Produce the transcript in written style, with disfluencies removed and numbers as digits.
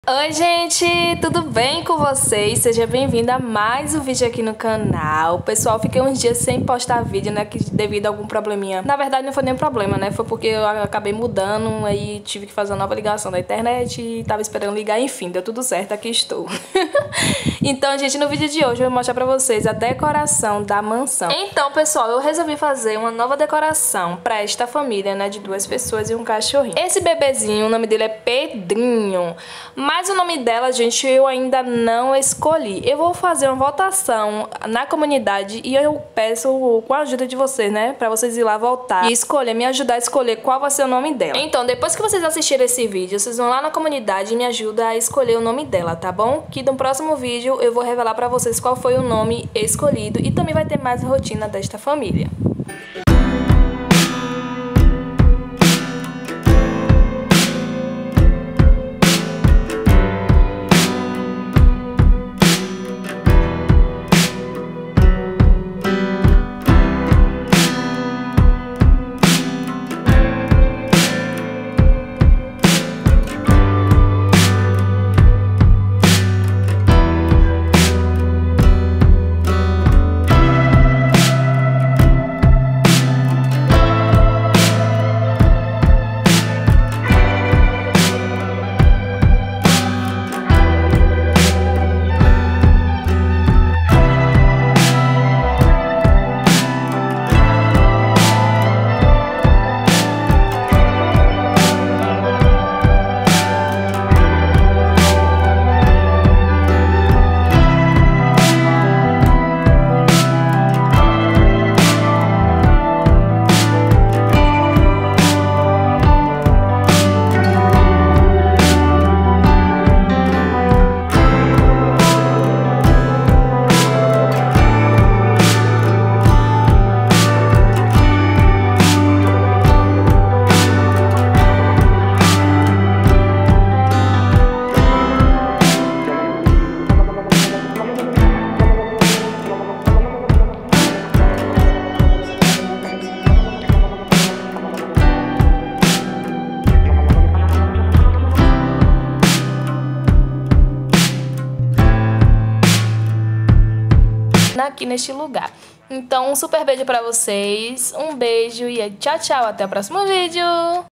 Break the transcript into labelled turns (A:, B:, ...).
A: Oi gente, tudo bem com vocês? Seja bem-vindo a mais um vídeo aqui no canal. Pessoal, fiquei uns dias sem postar vídeo, né, devido a algum probleminha. Na verdade não foi nem problema, né, foi porque eu acabei mudando, aí tive que fazer uma nova ligação da internet e tava esperando ligar, enfim, deu tudo certo, aqui estou. Então, gente, no vídeo de hoje eu vou mostrar pra vocês a decoração da mansão. Então, pessoal, eu resolvi fazer uma nova decoração pra esta família, né, de duas pessoas e um cachorrinho. Esse bebezinho, o nome dele é Pedrinho, mas o nome dela, gente, eu ainda não escolhi. Eu vou fazer uma votação na comunidade e eu peço com a ajuda de vocês, né, pra vocês ir lá votar e escolher, me ajudar a escolher qual vai ser o nome dela. Então, depois que vocês assistirem esse vídeo, vocês vão lá na comunidade e me ajudam a escolher o nome dela, tá bom? Que no próximo vídeo eu vou revelar pra vocês qual foi o nome escolhido e também vai ter mais rotina desta família. Aqui neste lugar. Então, um super beijo pra vocês, um beijo e tchau, tchau, até o próximo vídeo!